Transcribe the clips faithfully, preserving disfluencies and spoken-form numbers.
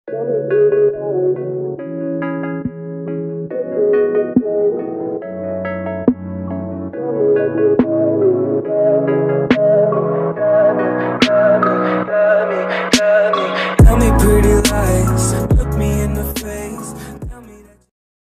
Tell me pretty lies, look me in the face. Tell me that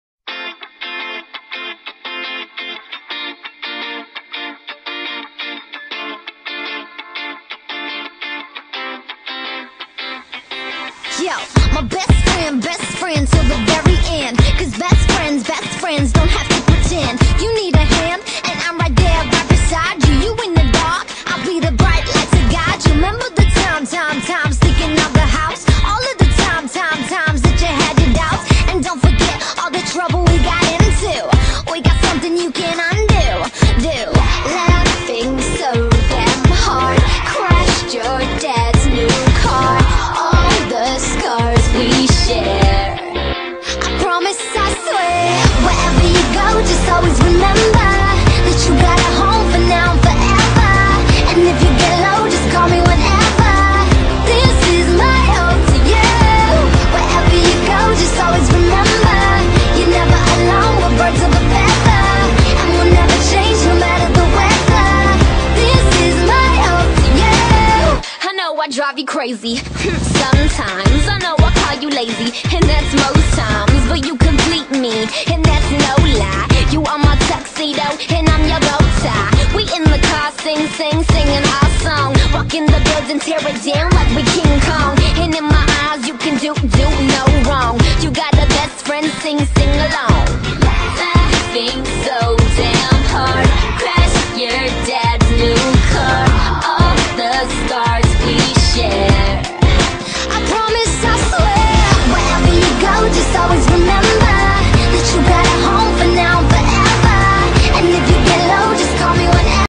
Yo, my best friend, best friend till the very end. Cause best friends, best friends don't have to pretend. You need a hand, and I'm right there, right beside you. You in the dark, I'll be the bright light to guide you. Remember the time, time, time, sneaking out the house. All of the time, time, times that you had your doubts. And don't forget all the trouble we got into. We got something you can undo. Do laughing so damn hard, crashed your dad's new car. All the scars we share, I promise, I swear. Wherever you go, just always remember that you got a home for now and forever. And if you get low, just call me whenever. This is my ode to you. Wherever you go, just always remember you're never alone, we're birds of a feather. And we'll never change no matter the weather. This is my ode to you. I know I drive you crazy sometimes. I know I call you lazy, and that's most times. But you complete me, and that's no lie. You are my tuxedo, and I'm your bow tie. We in the car, sing, sing, singing our song. Walk in the building, tear it down like we King Kong. And in my eyes, you can do, do no wrong. You got a best friend, sing, sing.